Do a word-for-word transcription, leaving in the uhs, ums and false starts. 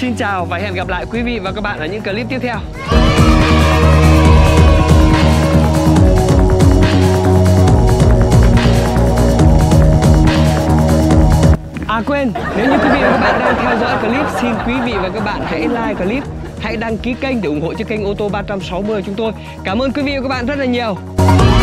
Xin chào và hẹn gặp lại quý vị và các bạn ở những clip tiếp theo. À quên, nếu như quý vị và các bạn đang theo dõi clip, xin quý vị và các bạn hãy like clip, hãy đăng ký kênh để ủng hộ cho kênh ô tô ba trăm sáu mươi chúng tôi. Cảm ơn quý vị và các bạn rất là nhiều.